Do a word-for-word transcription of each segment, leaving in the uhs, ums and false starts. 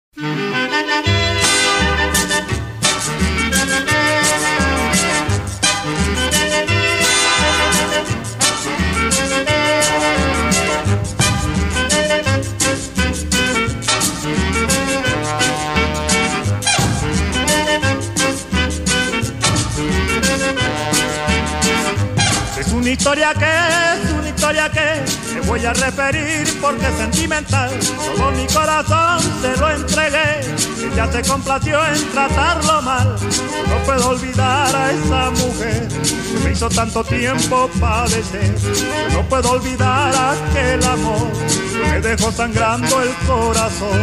Una historia que es, una historia que te voy a referir porque es sentimental. Todo mi corazón se lo entregué, ella se complació en tratarlo mal. No puedo olvidar a esa mujer que me hizo tanto tiempo padecer. No puedo olvidar aquel amor que me dejó sangrando el corazón.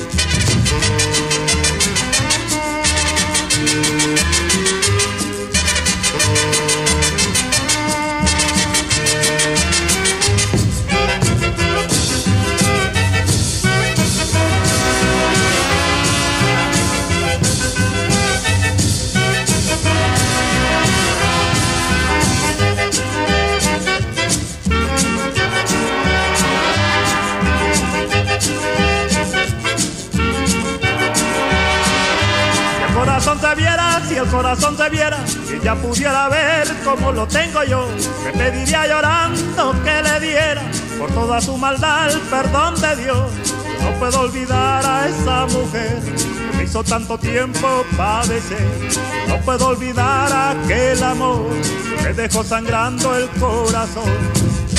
Se viera, si el corazón se viera, si ella pudiera ver como lo tengo yo, me pediría llorando que le diera por toda su maldad el perdón de Dios. No puedo olvidar a esa mujer que me hizo tanto tiempo padecer. No puedo olvidar aquel amor que me dejó sangrando el corazón.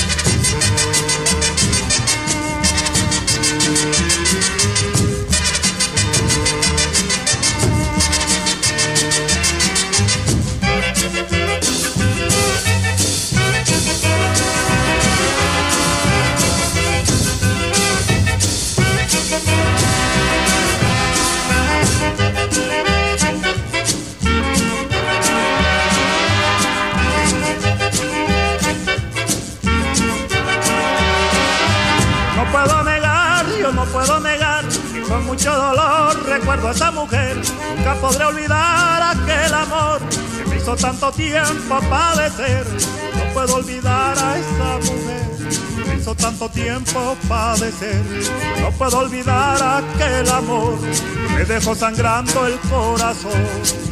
No puedo negar que con mucho dolor recuerdo a esa mujer. Nunca podré olvidar aquel amor que me hizo tanto tiempo padecer. No puedo olvidar a esa mujer que me hizo tanto tiempo padecer. No puedo olvidar aquel amor que me dejó sangrando el corazón.